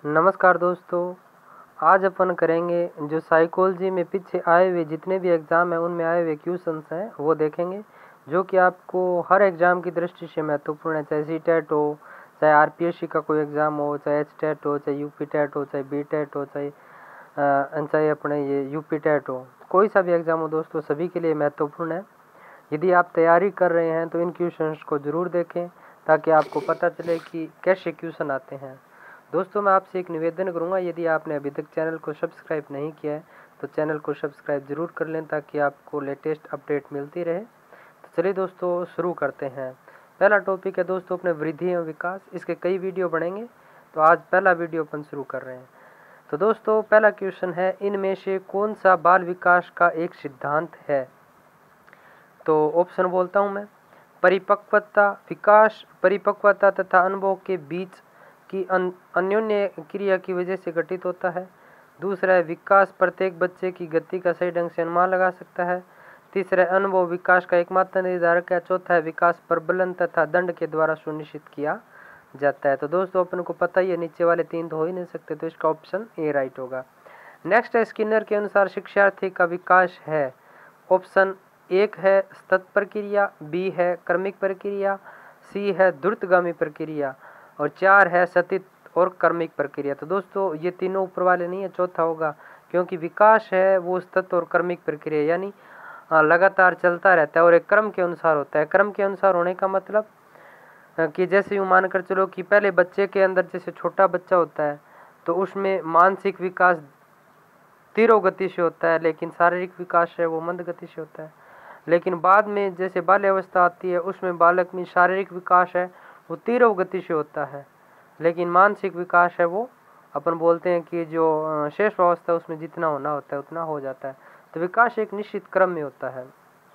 नमस्कार दोस्तों। आज अपन करेंगे जो साइकोलॉजी में पीछे आए हुए जितने भी एग्ज़ाम हैं उनमें आए हुए क्वेश्चंस हैं वो देखेंगे, जो कि आपको हर एग्ज़ाम की दृष्टि से महत्वपूर्ण है। चाहे सी टेट हो, चाहे आरपीएससी का कोई एग्ज़ाम हो, चाहे एच टेट हो, चाहे यूपी टेट हो, चाहे बी टेट हो, चाहे अपने ये यूपी टेट हो, कोई सा भी एग्ज़ाम हो दोस्तों, सभी के लिए महत्वपूर्ण है। यदि आप तैयारी कर रहे हैं तो इन क्वेश्चंस को ज़रूर देखें ताकि आपको पता चले कि कैसे क्वेश्चन आते हैं। दोस्तों, मैं आपसे एक निवेदन करूंगा, यदि आपने अभी तक चैनल को सब्सक्राइब नहीं किया है तो चैनल को सब्सक्राइब ज़रूर कर लें ताकि आपको लेटेस्ट अपडेट मिलती रहे। तो चलिए दोस्तों शुरू करते हैं। पहला टॉपिक है दोस्तों अपने वृद्धि एवं विकास। इसके कई वीडियो बनेंगे, तो आज पहला वीडियो अपन शुरू कर रहे हैं। तो दोस्तों पहला क्वेश्चन है, इनमें से कौन सा बाल विकास का एक सिद्धांत है? तो ऑप्शन बोलता हूँ मैं। परिपक्वता विकास परिपक्वता तथा अनुभव के बीच की अन्योन्य क्रिया की वजह से घटित होता है। दूसरा है विकास प्रत्येक बच्चे की गति का सही ढंग से अनुमान लगा सकता है। तीसरा है अनुभव विकास का एकमात्र निर्धारक है। चौथा है विकास प्रबलन तथा दंड के द्वारा सुनिश्चित किया जाता है। तो दोस्तों अपन को पता ही है, नीचे वाले तीन तो हो ही नहीं सकते, तो इसका ऑप्शन ए राइट होगा। नेक्स्ट है, स्किनर के अनुसार शिक्षार्थी का विकास है। ऑप्शन एक है सतत प्रक्रिया, बी है क्रमिक प्रक्रिया, सी है द्रुतगामी प्रक्रिया और चार है सतत और क्रमिक प्रक्रिया। तो दोस्तों ये तीनों ऊपर वाले नहीं है, चौथा होगा, क्योंकि विकास है वो सतत और क्रमिक प्रक्रिया यानी लगातार चलता रहता है और एक क्रम के अनुसार होता है। क्रम के अनुसार होने का मतलब कि जैसे यूँ मान कर चलो कि पहले बच्चे के अंदर जैसे छोटा बच्चा होता है तो उसमें मानसिक विकास तीव्र गति से होता है, लेकिन शारीरिक विकास है वो मंद गति से होता है। लेकिन बाद में जैसे बाल्यावस्था आती है उसमें बालक में शारीरिक विकास है वो तीव्र गति से होता है, लेकिन मानसिक विकास है वो अपन बोलते हैं कि जो शेष अवस्था है उसमें जितना होना होता है उतना हो जाता है। तो विकास एक निश्चित क्रम में होता है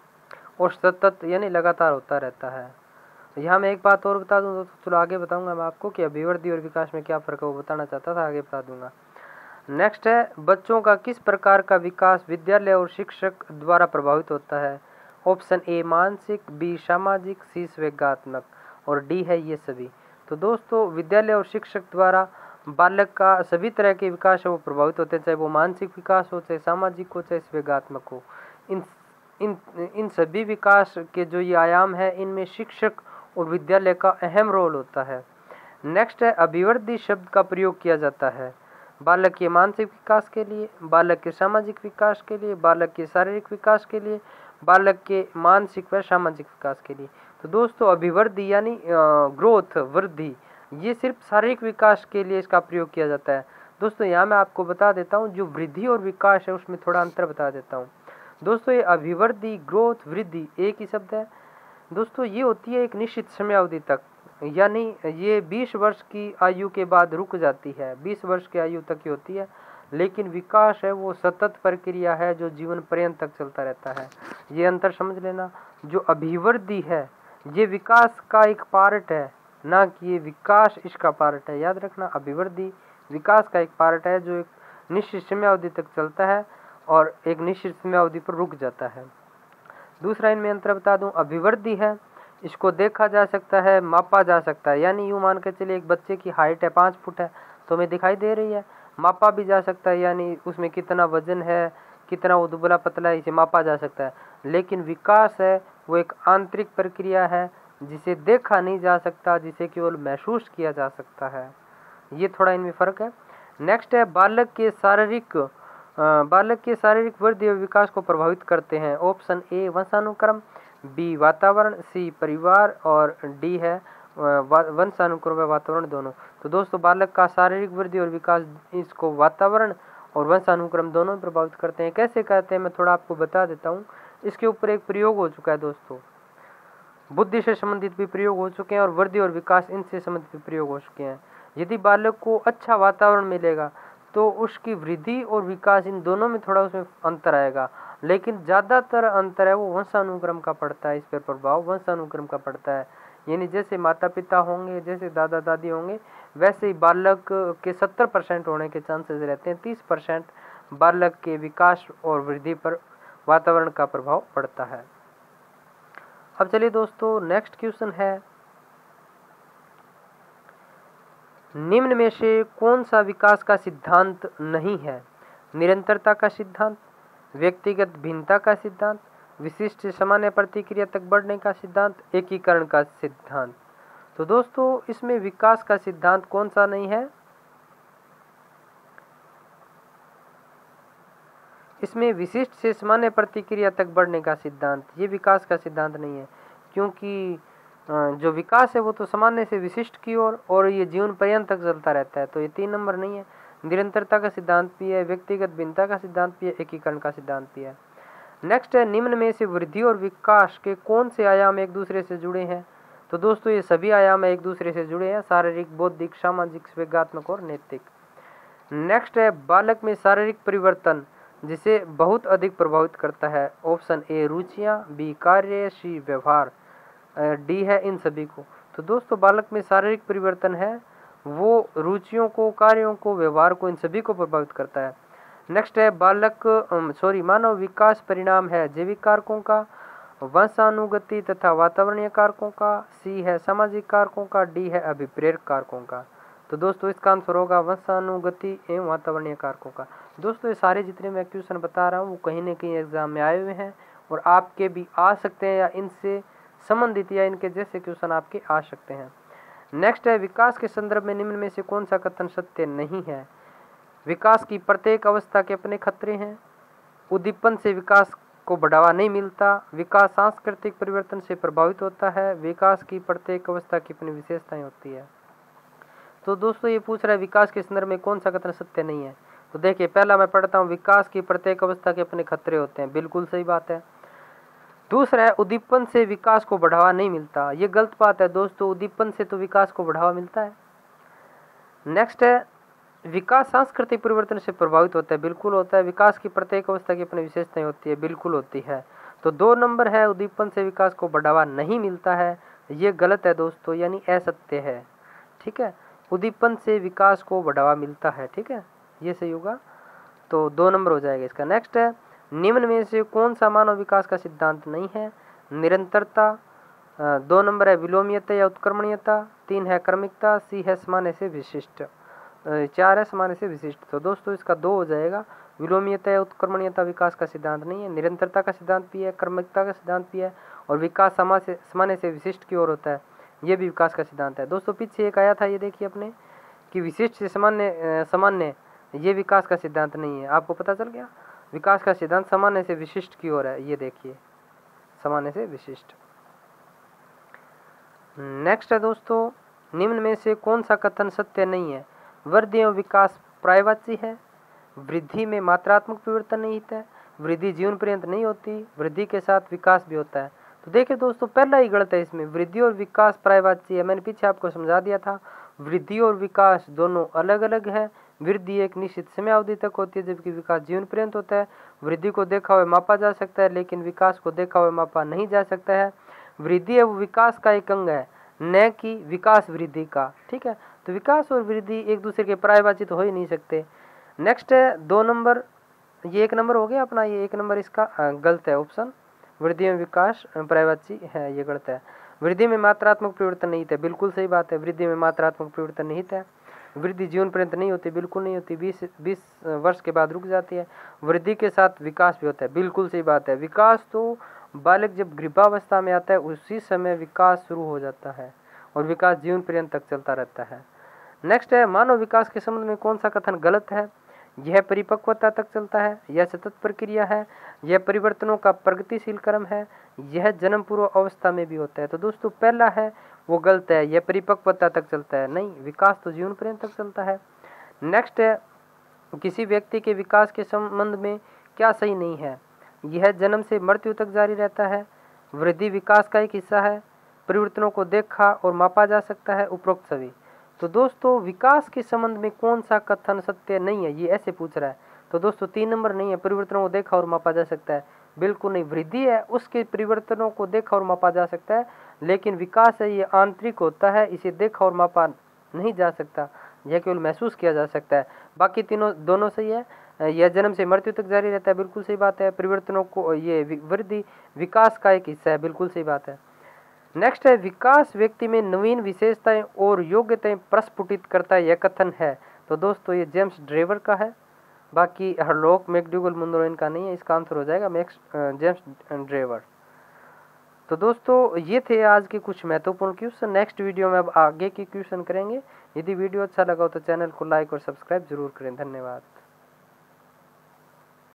और सतत यानी लगातार होता रहता है। यहाँ मैं एक बात और बता दूँ तो चलो आगे बताऊँगा मैं आपको कि अभिवृद्धि और विकास में क्या फ़र्क है, वो बताना चाहता था, आगे बता दूंगा। नेक्स्ट है, बच्चों का किस प्रकार का विकास विद्यालय और शिक्षक द्वारा प्रभावित होता है? ऑप्शन ए मानसिक, बी सामाजिक, सी संवेगात्मक और डी है ये सभी। तो दोस्तों विद्यालय और शिक्षक द्वारा बालक का सभी तरह के विकास है वो प्रभावित होते हैं, चाहे वो मानसिक विकास हो, चाहे सामाजिक हो, चाहे संवेगात्मक हो। इन इन इन सभी विकास के जो ये आयाम है इनमें शिक्षक और विद्यालय का अहम रोल होता है। नेक्स्ट है, अभिवृद्धि शब्द का प्रयोग किया जाता है बालक के मानसिक विकास के लिए, बालक के सामाजिक विकास के लिए, बालक के शारीरिक विकास के लिए, बालक के मानसिक व सामाजिक विकास के लिए। तो दोस्तों अभिवृद्धि यानी ग्रोथ, वृद्धि, ये सिर्फ शारीरिक विकास के लिए इसका प्रयोग किया जाता है। दोस्तों यहाँ मैं आपको बता देता हूँ, जो वृद्धि और विकास है उसमें थोड़ा अंतर बता देता हूँ। दोस्तों ये अभिवृद्धि, ग्रोथ, वृद्धि एक ही शब्द है। दोस्तों ये होती है एक निश्चित समयावधि तक, यानी ये 20 वर्ष की आयु के बाद रुक जाती है, 20 वर्ष की आयु तक ही होती है। लेकिन विकास है वो सतत प्रक्रिया है जो जीवन पर्यंत तक चलता रहता है। ये अंतर समझ लेना। जो अभिवृद्धि है ये विकास का एक पार्ट है, ना कि ये विकास इसका पार्ट है। याद रखना, अभिवृद्धि विकास का एक पार्ट है जो एक निश्चित समयावधि तक चलता है और एक निश्चित समयावधि पर रुक जाता है। दूसरा इनमें अंतर बता दूं, अभिवृद्धि है इसको देखा जा सकता है, मापा जा सकता है। यानी यूँ मान के चलिए एक बच्चे की हाइट है 5 फुट है तो हमें दिखाई दे रही है, मापा भी जा सकता है, यानी उसमें कितना वजन है, कितना वो दुबला पतला है, इसे मापा जा सकता है। लेकिन विकास है वो एक आंतरिक प्रक्रिया है जिसे देखा नहीं जा सकता, जिसे केवल महसूस किया जा सकता है। ये थोड़ा इनमें फ़र्क है। नेक्स्ट है, बालक के शारीरिक वृद्धि और विकास को प्रभावित करते हैं। ऑप्शन ए वंशानुक्रम, बी वातावरण, सी परिवार और डी है वंशानुक्रम व वातावरण दोनों। तो दोस्तों बालक का शारीरिक वृद्धि और विकास इसको वातावरण और वंशानुक्रम दोनों प्रभावित करते हैं। कैसे कहते हैं मैं थोड़ा आपको बता देता हूँ। इसके ऊपर एक प्रयोग हो चुका है दोस्तों, बुद्धि से संबंधित भी प्रयोग हो चुके हैं और वृद्धि और विकास इनसे संबंधित भी प्रयोग हो चुके हैं। यदि बालक को अच्छा वातावरण मिलेगा तो उसकी वृद्धि और विकास इन दोनों में थोड़ा उसमें अंतर आएगा, लेकिन ज़्यादातर अंतर है वो वंशानुक्रम का पड़ता है। इस पर प्रभाव वंशानुक्रम का पड़ता है, यानी जैसे माता पिता होंगे, जैसे दादा दादी होंगे, वैसे ही बालक के 70% होने के चांसेस रहते हैं। 30% बालक के विकास और वृद्धि पर वातावरण का प्रभाव पड़ता है। अब चलिए दोस्तों नेक्स्ट क्वेश्चन है, निम्न में से कौन सा विकास का सिद्धांत नहीं है? निरंतरता का सिद्धांत, व्यक्तिगत भिन्नता का सिद्धांत, विशिष्ट से सामान्य प्रतिक्रिया तक बढ़ने का सिद्धांत, एकीकरण का सिद्धांत। तो दोस्तों इसमें विकास का सिद्धांत कौन सा नहीं है? इसमें विशिष्ट से सामान्य प्रतिक्रिया तक बढ़ने का सिद्धांत, ये विकास का सिद्धांत नहीं है, क्योंकि जो विकास है वो तो सामान्य से विशिष्ट की ओर और ये जीवन पर्यंत तक चलता रहता है, तो ये 3 नंबर नहीं है। निरंतरता का सिद्धांत भी है, व्यक्तिगत भिन्नता का सिद्धांत भी है, एकीकरण का सिद्धांत भी है। नेक्स्ट है, निम्न में से वृद्धि और विकास के कौन से आयाम एक दूसरे से जुड़े हैं? तो दोस्तों ये सभी आयाम एक दूसरे से जुड़े हैं, शारीरिक, बौद्धिक, सामाजिक, संवेगात्मक और नैतिक। नेक्स्ट है, बालक में शारीरिक परिवर्तन जिसे बहुत अधिक प्रभावित करता है। ऑप्शन ए रुचियां, बी कार्य, सी व्यवहार, डी है इन सभी को। तो दोस्तों बालक में शारीरिक परिवर्तन है वो रुचियों को, कार्यों को, व्यवहार को, इन सभी को प्रभावित करता है। नेक्स्ट है, मानव विकास परिणाम है जैविक कारकों का, वंशानुगति तथा वातावरणीय कारकों का, सी है सामाजिक कारकों का, डी है अभिप्रेरक कारकों का। तो दोस्तों इसका आंसर होगा वंशानुगति एवं वातावरणीय कारकों का। दोस्तों ये सारे जितने मैं क्वेश्चन बता रहा हूँ वो कहीं न कहीं एग्जाम में आए हुए हैं और आपके भी आ सकते हैं, या इनसे संबंधित या इनके जैसे क्वेश्चन आपके आ सकते हैं। नेक्स्ट है, विकास के संदर्भ में निम्न में से कौन सा कथन सत्य नहीं है? विकास की प्रत्येक अवस्था के अपने खतरे हैं, उद्दीपन से विकास को बढ़ावा नहीं मिलता, विकास सांस्कृतिक परिवर्तन से प्रभावित होता है, विकास की प्रत्येक अवस्था की अपनी विशेषताएं होती है। तो दोस्तों ये पूछ रहा है विकास के संदर्भ में कौन सा कथन सत्य नहीं है? तो देखिए पहला मैं पढ़ता हूँ, विकास की प्रत्येक अवस्था के अपने खतरे होते हैं, बिल्कुल सही बात है। दूसरा है, उद्दीपन से विकास को बढ़ावा नहीं मिलता, ये गलत बात है दोस्तों, उद्दीपन से तो विकास को बढ़ावा मिलता है। नेक्स्ट है, विकास सांस्कृतिक परिवर्तन से प्रभावित होता है, बिल्कुल होता है। विकास की प्रत्येक अवस्था की अपनी विशेषताएं होती है, बिल्कुल होती है। तो 2 नंबर है, उद्दीपन से विकास को बढ़ावा नहीं मिलता है, ये गलत है दोस्तों, यानी असत्य है। ठीक है, उद्दीपन से विकास को बढ़ावा मिलता है, ठीक है, ये सही होगा। तो 2 नंबर हो जाएगा इसका। नेक्स्ट है, निम्न में से कौन सा मानव विकास का सिद्धांत नहीं है? निरंतरता, 2 नंबर है विलोमीयता या उत्क्रमणीयता, 3 है क्रमिकता, सी है सामान्य से विशिष्ट, 4 है सामान्य से विशिष्ट। तो दोस्तों इसका 2 हो जाएगा। विलोमीयता या उत्क्रमणीयता विकास का सिद्धांत नहीं है, निरंतरता का सिद्धांत भी है, क्रमिकता का सिद्धांत भी है, और विकास सामान्य से विशिष्ट की ओर होता है, ये भी विकास का सिद्धांत है। दोस्तों पीछे एक आया था, ये देखिए अपने कि विशिष्ट से सामान्य ये विकास का सिद्धांत नहीं है, आपको पता चल गया। विकास का सिद्धांत सामान्य से विशिष्ट की ओर है, ये देखिए सामान्य से विशिष्ट। नेक्स्ट है दोस्तों, निम्न में से कौन सा कथन सत्य नहीं है? वृद्धि एवं विकास पर्यायवाची है, वृद्धि में मात्रात्मक परिवर्तन नहीं होता है, वृद्धि जीवन पर्यंत नहीं होती, वृद्धि के साथ विकास भी होता है। तो देखिए दोस्तों पहला ही गलत है, इसमें वृद्धि और विकास पर्यायवाची है, मैंने पीछे आपको समझा दिया था। वृद्धि और विकास दोनों अलग अलग है, वृद्धि एक निश्चित समय अवधि तक होती है जबकि विकास जीवन पर्यंत होता है। वृद्धि को देखा हुआ मापा जा सकता है लेकिन विकास को देखा हुआ मापा नहीं जा सकता है। वृद्धि एवं विकास का एक अंग है, न कि विकास वृद्धि का, ठीक है। तो विकास और वृद्धि एक दूसरे के पर्यायवाची तो हो ही नहीं सकते। नेक्स्ट है 2 नंबर, ये 1 नंबर हो गया अपना, ये 1 नंबर इसका गलत है ऑप्शन, वृद्धि में विकास पर्यायवाची है, ये गलत है। वृद्धि में मात्रात्मक परिवर्तन नहीं था, बिल्कुल सही बात है, वृद्धि में मात्रात्मक परिवर्तन नहीं था। वृद्धि जीवन पर्यंत नहीं होती, बिल्कुल नहीं होती, 20 वर्ष के बाद रुक जाती है। वृद्धि के साथ विकास भी होता है, बिल्कुल सही बात है। विकास तो बालक जब गर्भावस्था में आता है उसी समय विकास शुरू हो जाता है और विकास जीवन पर्यंत तक चलता रहता है। नेक्स्ट है, मानव विकास के संबंध में कौन सा कथन गलत है? यह परिपक्वता तक चलता है, यह सतत प्रक्रिया है, यह परिवर्तनों का प्रगतिशील क्रम है, यह जन्म पूर्व अवस्था में भी होता है। तो दोस्तों पहला है वो गलत है, यह परिपक्वता तक चलता है, नहीं, विकास तो जीवन पर्यंत तक चलता है। नेक्स्ट है, किसी व्यक्ति के विकास के संबंध में क्या सही नहीं है? यह जन्म से मृत्यु तक जारी रहता है, वृद्धि विकास का एक हिस्सा है, परिवर्तनों को देखा और मापा जा सकता है, उपरोक्त सभी। तो दोस्तों विकास के संबंध में कौन सा कथन सत्य नहीं है, ये ऐसे पूछ रहा है। तो दोस्तों 3 नंबर नहीं है, परिवर्तनों को देखा और मापा जा सकता है, बिल्कुल नहीं। वृद्धि है उसके परिवर्तनों को देखा और मापा जा सकता है, लेकिन विकास है ये आंतरिक होता है, इसे देखा और मापा नहीं जा सकता, यह केवल महसूस किया जा सकता है। बाकी दोनों सही है। यह जन्म से मृत्यु तक जारी रहता है, बिल्कुल सही बात है। परिवर्तनों को, ये वृद्धि विकास का एक हिस्सा है, बिल्कुल सही बात है। नेक्स्ट है विकास व्यक्ति में नवीन विशेषताएं और योग्यताएं प्रस्फुटित करता है, यह कथन है। तो दोस्तों ये जेम्स ड्रेवर का है, बाकी हरलॉक मैकडूगल मुनरो इनका नहीं है। इसका आंसर हो जाएगा जेम्स ड्रेवर। तो दोस्तों ये थे आज के कुछ महत्वपूर्ण क्वेश्चन। नेक्स्ट वीडियो में अब आगे के क्वेश्चन करेंगे। यदि वीडियो अच्छा लगा हो तो चैनल को लाइक और सब्सक्राइब जरूर करें। धन्यवाद।